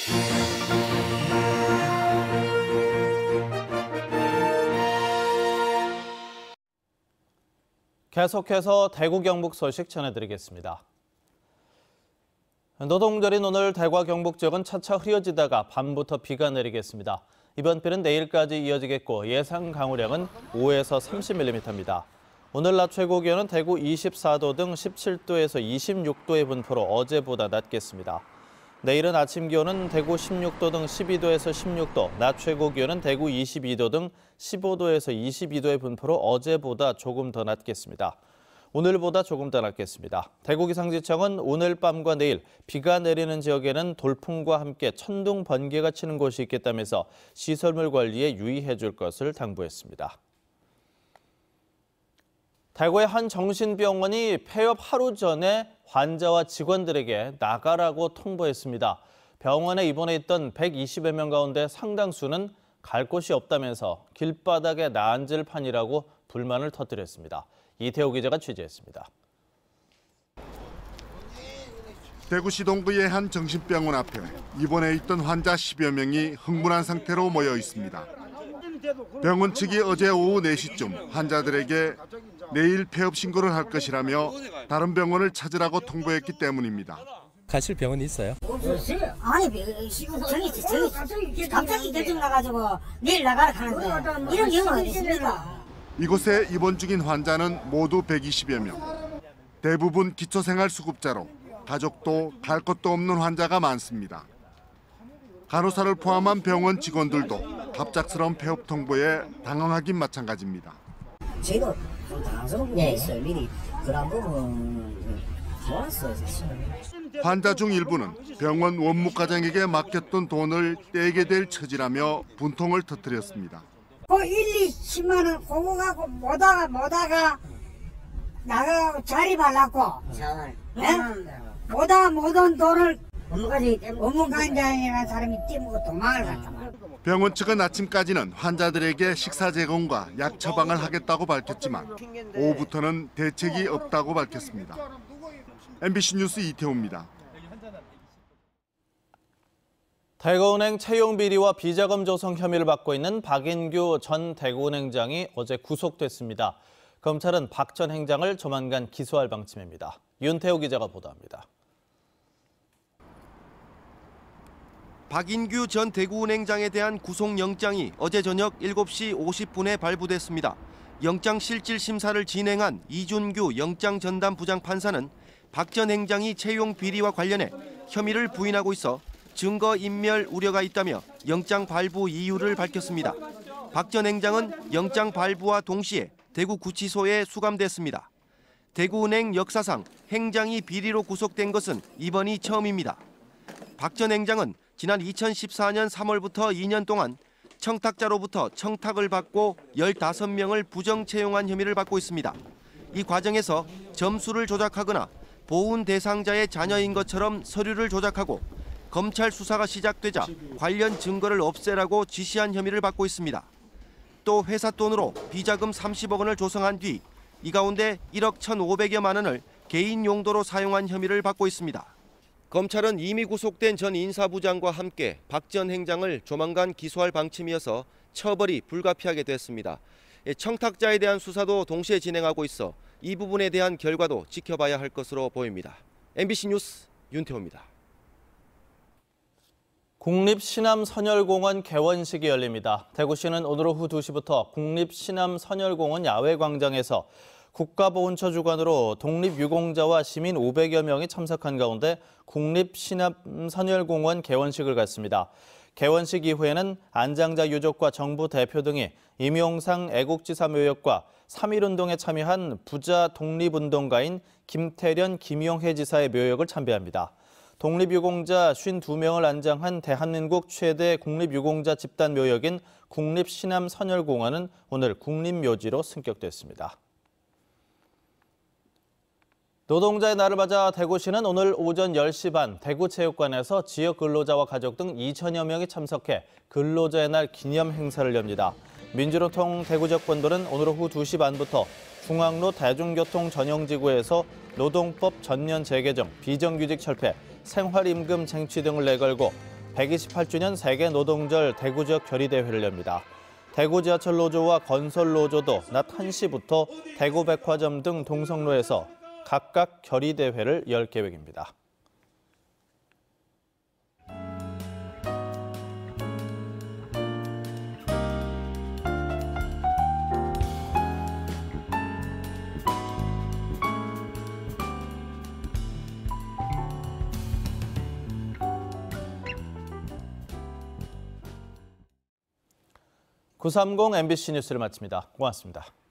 계속해서 대구 경북 소식 전해드리겠습니다. 노동절인 오늘 대구와 경북 지역은 차차 흐려지다가 밤부터 비가 내리겠습니다. 이번 비는 내일까지 이어지겠고 예상 강우량은 5에서 30mm입니다. 오늘 낮 최고 기온은 대구 24도 등 17도에서 26도의 분포로 어제보다 낮겠습니다. 내일은 아침 기온은 대구 16도 등 12도에서 16도, 낮 최고 기온은 대구 22도 등 15도에서 22도의 분포로 어제보다 조금 더 낮겠습니다. 오늘보다 조금 더 낮겠습니다. 대구기상지청은 오늘 밤과 내일 비가 내리는 지역에는 돌풍과 함께 천둥, 번개가 치는 곳이 있겠다면서 시설물 관리에 유의해 줄 것을 당부했습니다. 대구의 한 정신병원이 폐업 하루 전에 환자와 직원들에게 나가라고 통보했습니다. 병원에 입원해 있던 120여 명 가운데 상당수는 갈 곳이 없다면서 길바닥에 나앉을 판이라고 불만을 터뜨렸습니다. 이태호 기자가 취재했습니다. 대구시 동구의 한 정신병원 앞에 입원해 있던 환자 10여 명이 흥분한 상태로 모여 있습니다. 병원 측이 어제 오후 4시쯤 환자들에게 내일 폐업 신고를 할 것이라며 다른 병원을 찾으라고 통보했기 때문입니다. 가실 병원이 있어요? 아니, 저기 갑자기 결정 나가지고 내일 나가라 하는데 이런 경우는 어디 있습니까? 이곳에 입원 중인 환자는 모두 120여 명. 대부분 기초생활수급자로 가족도 갈 곳도 없는 환자가 많습니다. 간호사를 포함한 병원 직원들도 갑작스러운 폐업 통보에 당황하긴 마찬가지입니다. 저희도 좀 당황스러운 부분이 있어요. 미리 그런 부분 좋았어요, 사실. 환자 중 일부는 병원 원무과장에게 맡겼던 돈을 떼게 될 처지라며 분통을 터뜨렸습니다. 그 1, 20만 원 그거 갖고 못다가 나가고 자리 발랐고 못다가 못온 돈을 업무관장이라는 사람이 떼먹고 도망을 갔다. 병원 측은 아침까지는 환자들에게 식사 제공과 약 처방을 하겠다고 밝혔지만 오후부터는 대책이 없다고 밝혔습니다. MBC 뉴스 이태호입니다. 대구은행 채용 비리와 비자금 조성 혐의를 받고 있는 박인규 전 대구은행장이 어제 구속됐습니다. 검찰은 박 전 행장을 조만간 기소할 방침입니다. 윤태호 기자가 보도합니다. 박인규 전 대구은행장에 대한 구속영장이 어제 저녁 7시 50분에 발부됐습니다. 영장 실질 심사를 진행한 이준규 영장전담 부장판사는 박 전 행장이 채용 비리와 관련해 혐의를 부인하고 있어 증거인멸 우려가 있다며 영장 발부 이유를 밝혔습니다. 박 전 행장은 영장 발부와 동시에 대구구치소에 수감됐습니다. 대구은행 역사상 행장이 비리로 구속된 것은 이번이 처음입니다. 박 전 행장은 지난 2014년 3월부터 2년 동안 청탁자로부터 청탁을 받고 15명을 부정 채용한 혐의를 받고 있습니다. 이 과정에서 점수를 조작하거나 보훈 대상자의 자녀인 것처럼 서류를 조작하고 검찰 수사가 시작되자 관련 증거를 없애라고 지시한 혐의를 받고 있습니다. 또 회사 돈으로 비자금 30억 원을 조성한 뒤 이 가운데 1억 1,500여만 원을 개인 용도로 사용한 혐의를 받고 있습니다. 검찰은 이미 구속된 전 인사부장과 함께 박 전 행장을 조만간 기소할 방침이어서 처벌이 불가피하게 됐습니다. 청탁자에 대한 수사도 동시에 진행하고 있어 이 부분에 대한 결과도 지켜봐야 할 것으로 보입니다. MBC 뉴스 윤태호입니다. 국립시남선열공원 개원식이 열립니다. 대구시는 오늘 오후 2시부터 국립시남선열공원 야외광장에서 국가보훈처 주관으로 독립유공자와 시민 500여 명이 참석한 가운데 국립시남선열공원 개원식을 갖습니다. 개원식 이후에는 안장자 유족과 정부 대표 등이 임용상 애국지사 묘역과 3.1운동에 참여한 부자 독립운동가인 김태련, 김용혜 지사의 묘역을 참배합니다. 독립유공자 52명을 안장한 대한민국 최대 국립유공자 집단 묘역인 국립시남선열공원은 오늘 국립묘지로 승격됐습니다. 노동자의 날을 맞아 대구시는 오늘 오전 10시 반 대구체육관에서 지역 근로자와 가족 등 2천여 명이 참석해 근로자의 날 기념 행사를 엽니다. 민주노총 대구지역본부는 오늘 오후 2시 반부터 중앙로 대중교통 전용지구에서 노동법 전면 재개정, 비정규직 철폐, 생활임금 쟁취 등을 내걸고 128주년 세계 노동절 대구 지역 결의대회를 엽니다. 대구 지하철 노조와 건설 노조도 낮 1시부터 대구 백화점 등 동성로에서 각각 결의대회를 열 계획입니다. (930) MBC 뉴스를 마칩니다. 고맙습니다.